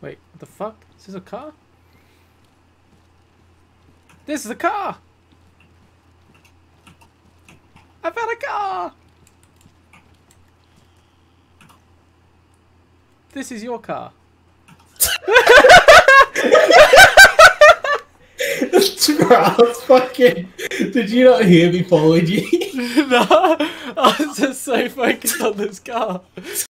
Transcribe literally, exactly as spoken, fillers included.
Wait, what the fuck? Is this a car? This is a car! I found a car! This is your car. I was fucking. Did you not hear me following you? No, I was just so focused on this car.